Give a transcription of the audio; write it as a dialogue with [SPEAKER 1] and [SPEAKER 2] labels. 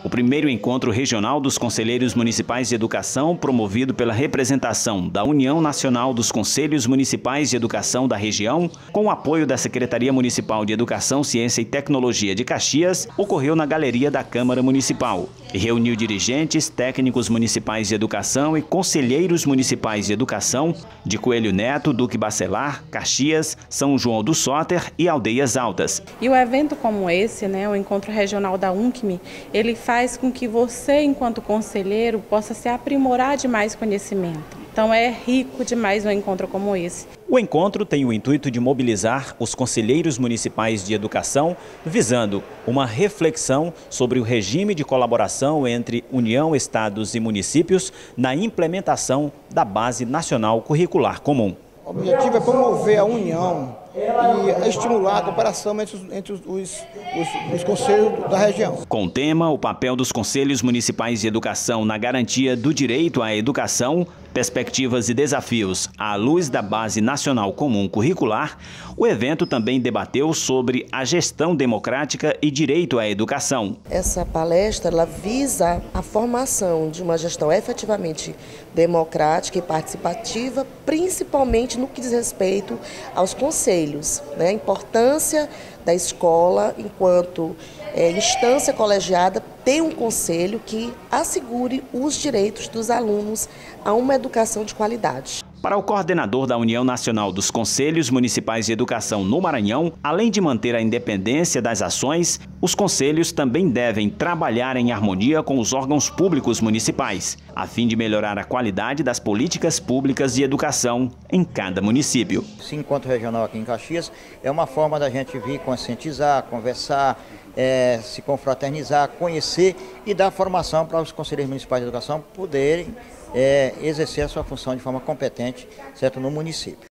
[SPEAKER 1] O primeiro encontro regional dos Conselheiros Municipais de Educação, promovido pela representação da União Nacional dos Conselhos Municipais de Educação da região, com o apoio da Secretaria Municipal de Educação, Ciência e Tecnologia de Caxias, ocorreu na Galeria da Câmara Municipal e reuniu dirigentes, técnicos municipais de educação e conselheiros municipais de educação de Coelho Neto, Duque Bacelar, Caxias, São João do Soter e Aldeias Altas.
[SPEAKER 2] E o evento como esse, o Encontro Regional da UNCM, ele faz com que você, enquanto conselheiro, possa se aprimorar de mais conhecimento. Então é rico demais um encontro como esse.
[SPEAKER 1] O encontro tem o intuito de mobilizar os conselheiros municipais de educação, visando uma reflexão sobre o regime de colaboração entre União, Estados e municípios na implementação da Base Nacional Curricular Comum.
[SPEAKER 3] O objetivo é promover a união e estimular a cooperação entre os conselhos da região.
[SPEAKER 1] Com o tema, o papel dos Conselhos Municipais de Educação na garantia do direito à educação, perspectivas e desafios à luz da Base Nacional Comum Curricular, o evento também debateu sobre a gestão democrática e direito à educação.
[SPEAKER 4] Essa palestra ela visa a formação de uma gestão efetivamente democrática e participativa, principalmente no que diz respeito aos conselhos. A importância da escola, enquanto instância colegiada, ter um conselho que assegure os direitos dos alunos a uma educação de qualidade.
[SPEAKER 1] Para o coordenador da União Nacional dos Conselhos Municipais de Educação no Maranhão, além de manter a independência das ações, os conselhos também devem trabalhar em harmonia com os órgãos públicos municipais, a fim de melhorar a qualidade das políticas públicas de educação em cada município.
[SPEAKER 5] Esse encontro regional aqui em Caxias é uma forma da gente vir conscientizar, conversar, se confraternizar, conhecer e dar formação para os conselheiros municipais de educação poderem exercer a sua função de forma competente, certo, no município.